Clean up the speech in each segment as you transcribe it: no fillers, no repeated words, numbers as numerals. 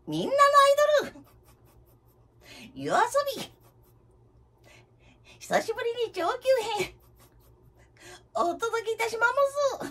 みんなのアイドル夜遊び、久しぶりに上級編お届けいたします。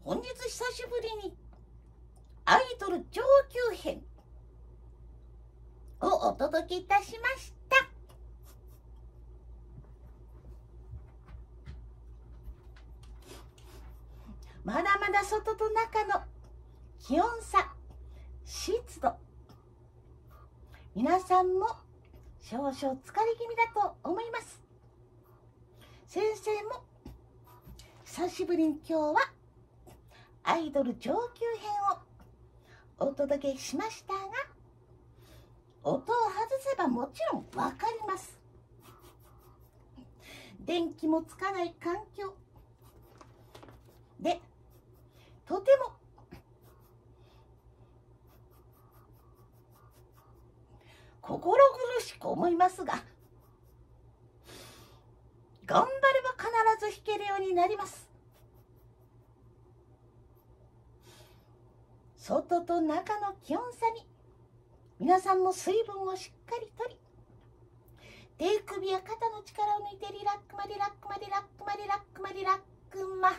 本日久しぶりにアイドル上級編をお届けいたしました。まだまだ外と中の気温差、湿度、皆さんも少々疲れ気味だと思います。先生も久しぶりに今日はアイドル上級編をお届けしましたが、音を外せばもちろんわかります。電気もつかない環境でとても心苦しく思いますが、頑張れば必ず弾けるようになります。外と中の気温差に皆さんも水分をしっかりとり、手首や肩の力を抜いてリラックマリラックマリラックマリラックマリラックマ。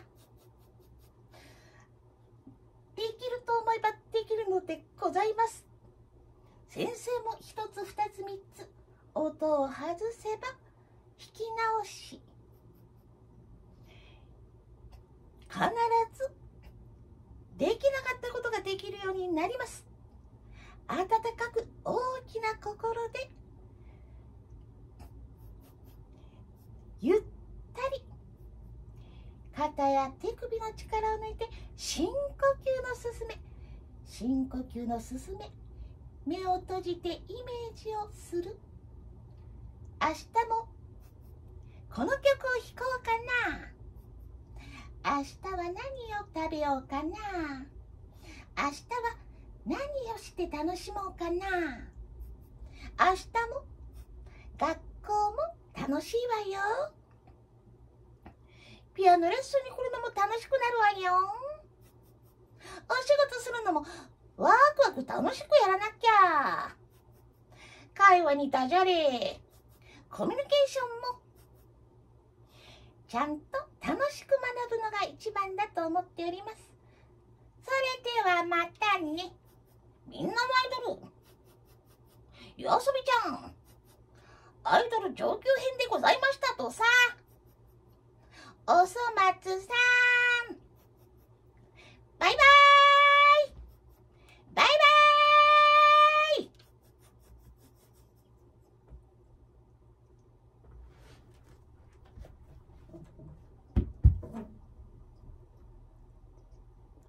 できると思えばできるのでございます。先生も一つ二つ三つ音を外せば弾き直し、必ずできなかったことができるようになります。温かく大きな心でゆったり肩や手首の力を抜いて深呼吸の進め、深呼吸の進め、目を閉じてイメージをする。明日もこの曲を弾こうかな。明日は何を食べようかな。明日は何をして楽しもうかな。明日も学校も楽しいわよ。ピアノレッスンに来るのも楽しくなるわよ。お仕事するのもワクワク楽しくやらなきゃ。会話にダジャレ、コミュニケーションもちゃんと楽しく学ぶのが一番だと思っております。それではまたね。みんなのアイドル、夜遊びちゃん、アイドル上級編でございましたとさ。おそ松さん。